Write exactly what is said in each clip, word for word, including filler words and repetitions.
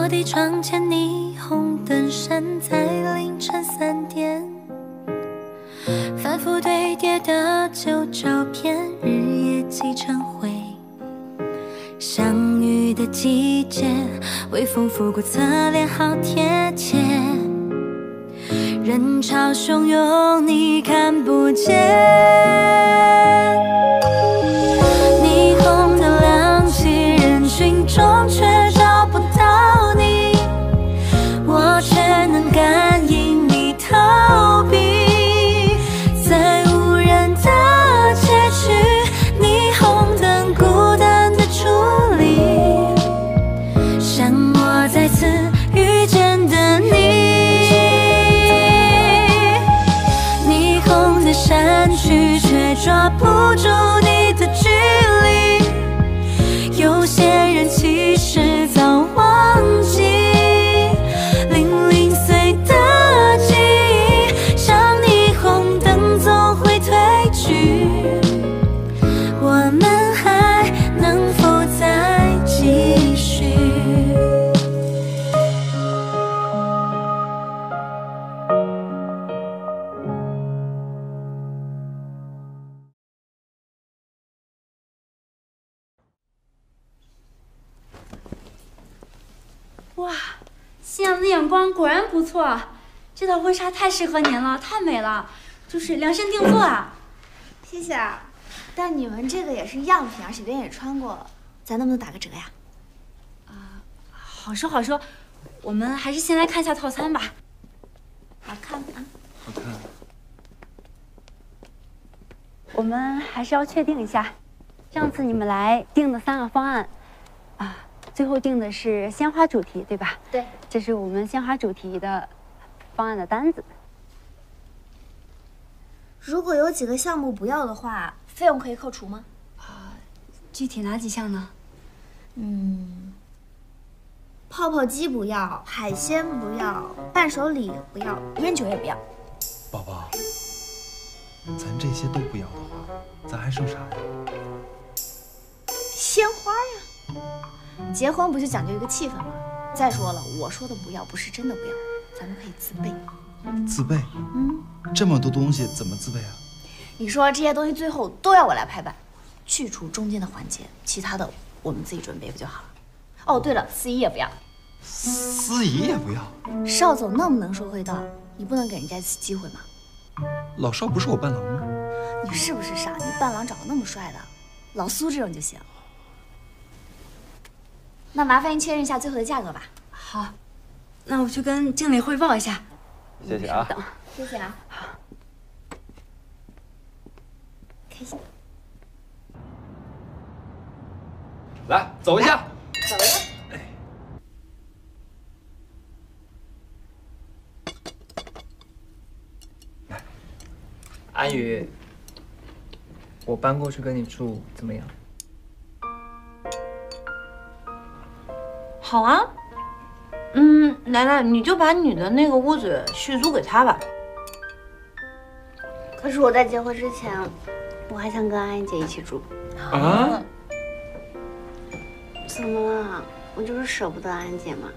落地窗前霓虹灯闪在凌晨三点，反复堆叠的旧照片，日夜积成灰。相遇的季节，微风拂过侧脸，好贴切。人潮汹涌，你看不见。霓虹灯亮起，人群中却找不到你，我却能感应你逃避。在无人的街区，霓虹灯孤单的矗立，像我再次遇见的你。霓虹的闪去，却抓不住你的距离。有些人其实早忘记，零零碎的记忆，像霓虹灯总会褪去。我们还能否再继续？ 哇，新娘子眼光果然不错，这套婚纱太适合您了，太美了，就是量身定做啊！ 谢谢啊，但你们这个也是样品，而且别人也穿过，咱能不能打个折呀？ 啊、好说好说，我们还是先来看一下套餐吧。 好看啊！ 好看。 我们还是要确定一下，上次你们来定的三个方案，啊。最后定的是鲜花主题，对吧？ 对， 这是我们鲜花主题的方案的单子。 如果有几个项目不要的话，费用可以扣除吗？ 啊，具体哪几项呢？ 嗯，泡泡鸡不要，海鲜不要，伴手礼不要，烟酒也不要。 宝宝，咱这些都不要的话，咱还剩啥呀？ 鲜花呀。结婚不就讲究一个气氛吗？再说了，我说的不要不是真的不要，咱们可以自备。 自备？ 嗯， 这么多东西怎么自备啊？ 你说这些东西最后都要我来拍板，去除中间的环节，其他的我们自己准备不就好了？哦，对了，司仪也不要。 司仪也不要？ 邵总那么能说会道，你不能给人家一次机会吗？ 老邵不是我伴郎吗？ 你是不是傻？你伴郎长得那么帅的，老苏这种就行。那麻烦您确认一下最后的价格吧。 好，那我去跟经理汇报一下。 谢谢啊。 等， 谢谢啊。好，开心。 来，走一下。 走呀。 来， 安宇，我搬过去跟你住怎么样？ 好啊，嗯，奶奶，你就把你的那个屋子续租给他吧。 可是我在结婚之前，我还想跟安姐一起住。 啊？ 怎么了？我就是舍不得安姐嘛。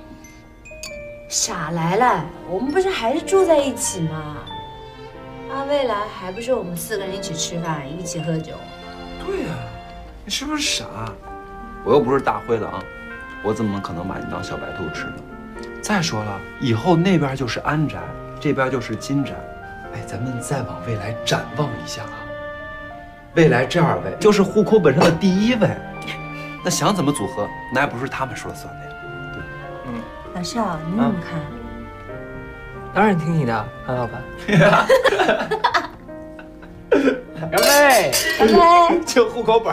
傻来来，我们不是还是住在一起吗？啊，未来还不是我们四个人一起吃饭，一起喝酒。 对呀、啊，你是不是傻？我又不是大灰狼。我怎么可能把你当小白兔吃呢？再说了，以后那边就是安宅，这边就是金宅。哎，咱们再往未来展望一下啊！未来这二位就是户口本上的第一位，那想怎么组合，那还不是他们说了算的呀？对。 嗯，老邵，你怎么看？ 当然听你的，潘老板。干杯！ 干杯！ 就户口本。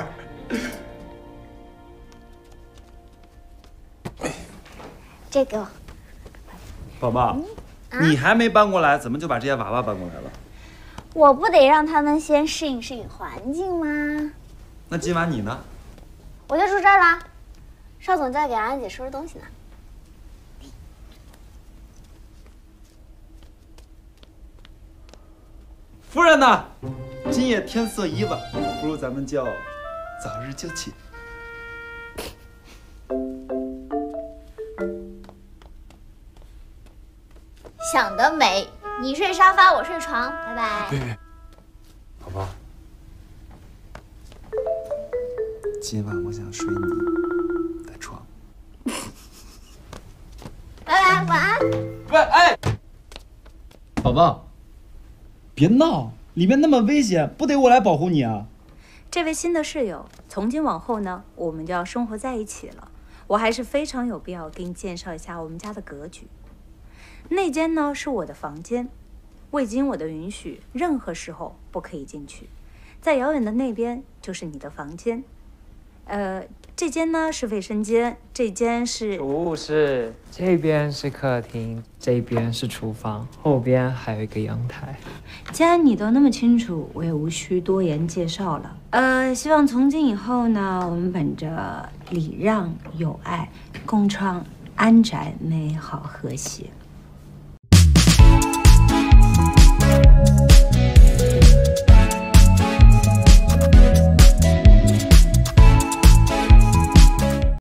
这给我。 宝宝，嗯啊、你还没搬过来，怎么就把这些娃娃搬过来了？ 我不得让他们先适应适应环境吗？ 那今晚你呢？ 我就住这儿了。邵总在给安姐收拾东西呢。 夫人呢？今夜天色已晚，不如咱们就早日就寝。 想得美！你睡沙发，我睡床，拜拜。 别别，宝宝，今晚我想睡你的床。 拜拜，晚安。 喂，哎， 宝宝，别闹，里面那么危险，不得我来保护你啊！ 这位新的室友，从今往后呢，我们就要生活在一起了。我还是非常有必要给你介绍一下我们家的格局。那间呢是我的房间，未经我的允许，任何时候不可以进去。在遥远的那边就是你的房间。呃，这间呢是卫生间，这间是不是，这边是客厅，这边是厨房，后边还有一个阳台。 既然你都那么清楚，我也无需多言介绍了。呃，希望从今以后呢，我们本着礼让、友爱，共创安宅美好和谐。